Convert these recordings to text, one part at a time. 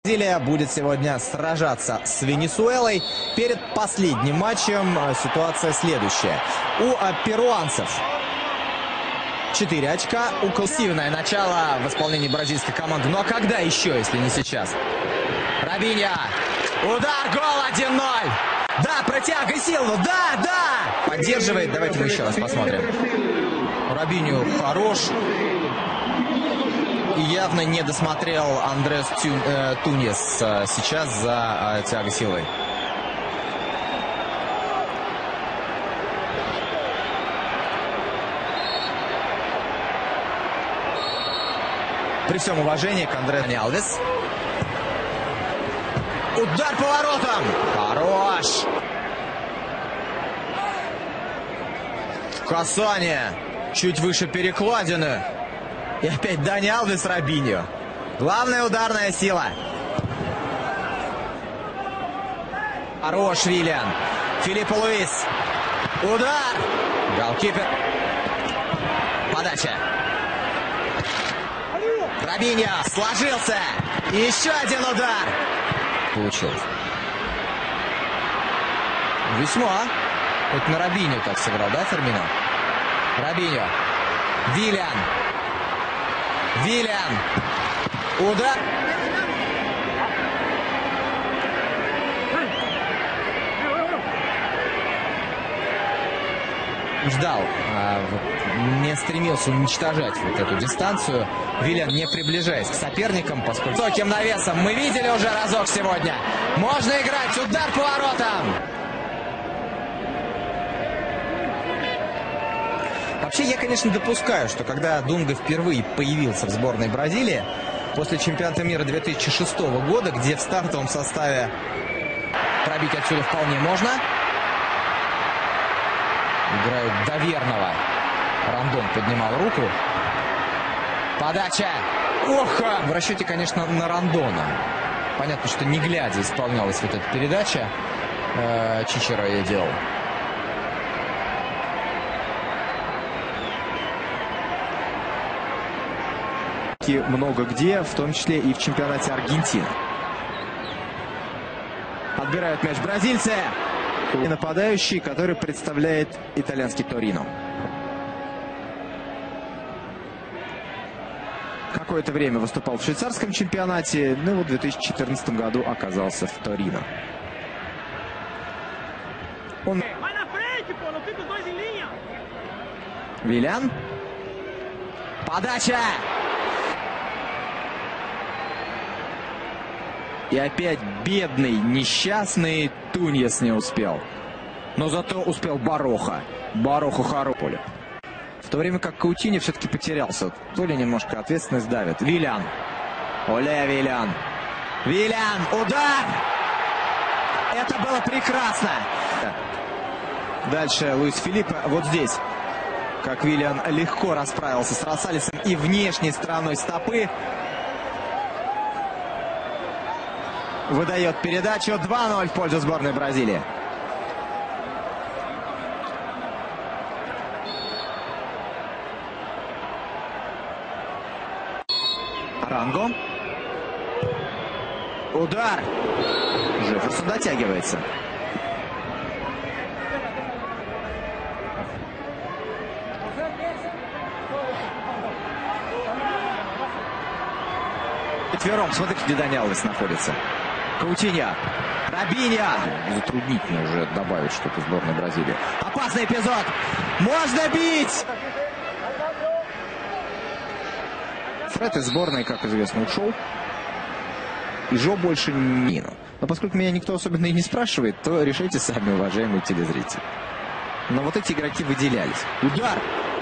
Бразилия будет сегодня сражаться с Венесуэлой. Перед последним матчем ситуация следующая. У перуанцев 4 очка. Коллективное начало в исполнении бразильской команды. Ну а когда еще, если не сейчас? Робиньо. Удар, гол 1-0. Да, протяга Силва. Да. Поддерживает. Давайте мы еще раз посмотрим. Робиньо хорош. И явно не досмотрел Андрес Туньес сейчас за Тиаго Силвой. При всем уважении к Андре Алвес. Удар по воротам. Хорош. Касание. Чуть выше перекладины. И опять Дани Алвес, Робиньо. Главная ударная сила. Хорош Виллиан. Филиппо Луис. Удар. Голкипер. Подача. Робиньо сложился. И еще один удар. Получилось. Весьма. Вот на Робиньо так сыграл, да, Фермино? Робиньо. Виллиан. Виллиан. Удар. Ждал. Не стремился уничтожать вот эту дистанцию. Виллиан, не приближаясь к соперникам, поскольку высоким навесом мы видели уже разок сегодня. Можно играть. Удар по воротам. Вообще, я, конечно, допускаю, что когда Дунга впервые появился в сборной Бразилии, после чемпионата мира 2006 года, где в стартовом составе пробить отсюда вполне можно, играют доверного. Рандон поднимал руку. Подача. Ох! В расчете, конечно, на Рандона. Понятно, что не глядя исполнялась вот эта передача. Чичера я делал. Много где, в том числе и в чемпионате Аргентины. Отбирают мяч бразильцы. И нападающий, который представляет итальянский Торино. Какое-то время выступал в швейцарском чемпионате, но вот в 2014 году оказался в Торино. Он... Виллиан. Подача. И опять бедный, несчастный Туньес не успел. Но зато успел Бароха. Бароху Харополе. В то время как Каутиньо все-таки потерялся. То ли немножко ответственность давит. Виллиан. Оле Виллиан. Виллиан. Удар! Это было прекрасно. Дальше Луис Филиппе. Вот здесь. Как Виллиан легко расправился с Росалисом и внешней стороной стопы. Выдает передачу. 2-0 в пользу сборной Бразилии. Ранго. Удар. Джефферсон дотягивается. Четвером. Смотрите, где Дани Алвес находится. Каутиньо. Робиньо. Затруднительно уже добавить что-то сборной Бразилии. Опасный эпизод. Можно бить! Фред из сборной, как известно, ушел. И Жо больше не. Но поскольку меня никто особенно и не спрашивает, то решайте сами, уважаемые телезрители. Но вот эти игроки выделялись. Удар!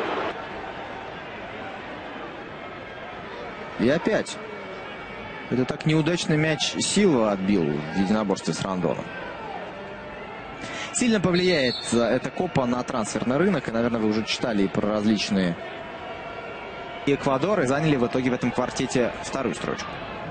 И опять. Это так неудачно мяч Силва отбил в единоборстве с Рандоном. Сильно повлияет эта копа на трансферный рынок. И, наверное, вы уже читали и про различные... И Эквадор, и заняли в итоге в этом квартете вторую строчку.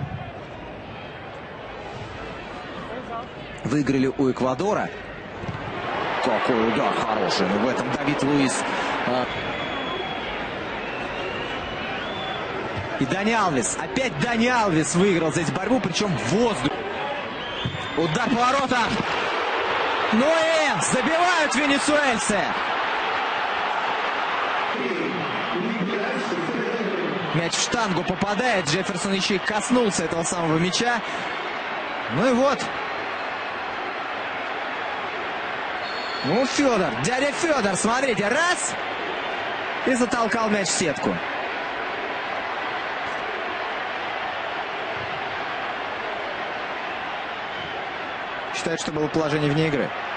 Выиграли у Эквадора. Какой удар хороший. Но в этом Давид Луис... И Дани Алвес. Опять Дани Алвес выиграл здесь борьбу, причем в воздухе. Удар по воротам. Ну и забивают венесуэльцы. Мяч в штангу попадает. Джефферсон еще и коснулся этого самого мяча. Ну и вот. Ну, Федор, дядя Федор, смотрите, раз. И затолкал мяч в сетку. Считает, что было положение вне игры.